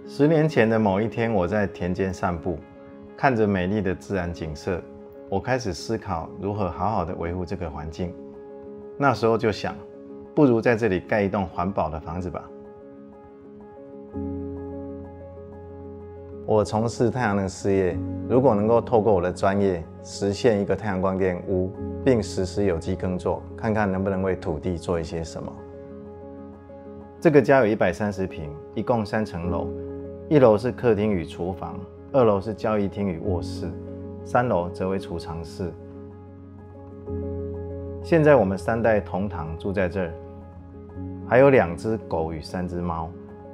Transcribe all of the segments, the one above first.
10年前的某一天，我在田间散步，看着美丽的自然景色，我开始思考如何好好的维护这个环境。那时候就想，不如在这里盖一栋环保的房子吧。我从事太阳能事业，如果能够透过我的专业实现一个太阳光电屋，并实施有机耕作，看看能不能为土地做一些什么。这个家有130坪，一共3层楼，1楼是客厅与厨房，2楼是交易厅与卧室，3楼则为储藏室。现在我们3代同堂住在这儿，还有2只狗与3只猫。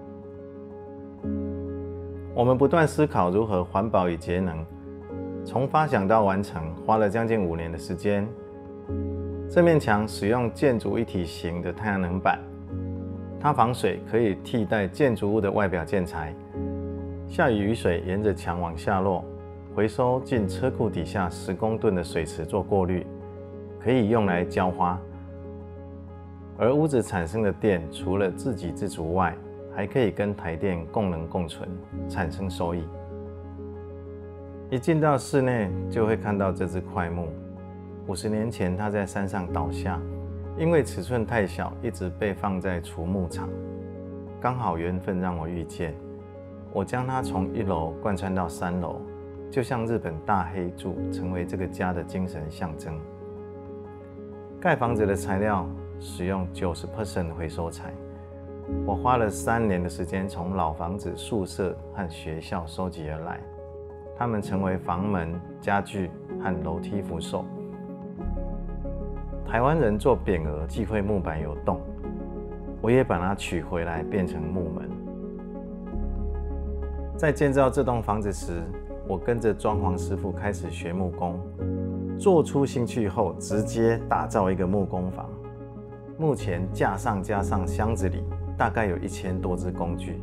我们不断思考如何环保与节能，从发想到完成花了将近5年的时间。这面墙使用建筑一体型的太阳能板，它防水，可以替代建筑物的外表建材。下雨水沿着墙往下落，回收进车库底下10公吨的水池做过滤，可以用来浇花。而屋子产生的电，除了自给自足外，还可以跟台电共能共存，产生收益。一进到室内，就会看到这只檜木。50年前，它在山上倒下，因为尺寸太小，一直被放在储木场。刚好缘分让我遇见，我将它从1楼贯穿到3楼，就像日本大黑柱，成为这个家的精神象征。盖房子的材料使用90% 回收材。我花了3年的时间，从老房子、宿舍和学校收集而来，它们成为房门、家具和楼梯扶手。台湾人做匾额忌讳木板有洞，我也把它取回来变成木门。在建造这栋房子时，我跟着装潢师傅开始学木工，做出兴趣后直接打造一个木工房。目前架上加上箱子里大概有1000多只工具。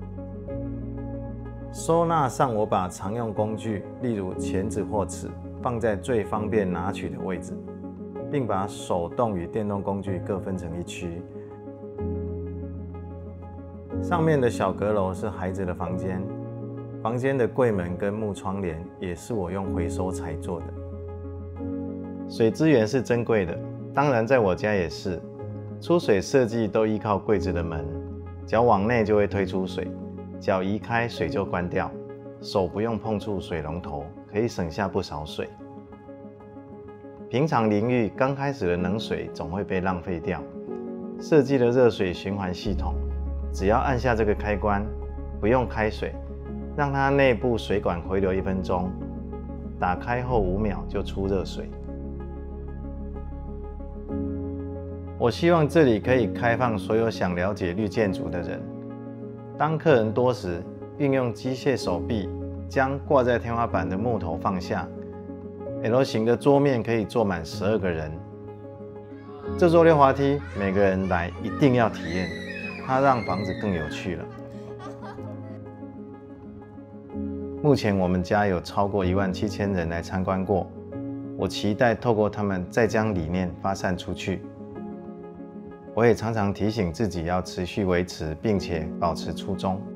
收纳上，我把常用工具，例如钳子或尺，放在最方便拿取的位置，并把手动与电动工具各分成一区。上面的小阁楼是孩子的房间，房间的柜门跟木窗帘也是我用回收材做的。水资源是珍贵的，当然在我家也是。出水设计都依靠柜子的门，脚往内就会推出水，脚移开水就关掉，手不用碰触水龙头，可以省下不少水。平常淋浴刚开始的冷水总会被浪费掉，设计了热水循环系统，只要按下这个开关，不用开水，让它内部水管回流1分钟，打开后5秒就出热水。我希望这里可以开放所有想了解绿建筑的人。当客人多时，运用机械手臂将挂在天花板的木头放下。L 型的桌面可以坐满12个人。这座溜滑梯，每个人来一定要体验，它让房子更有趣了。目前我们家有超过17000人来参观过，我期待透过他们再将理念发散出去。我也常常提醒自己要持续维持，并且保持初衷。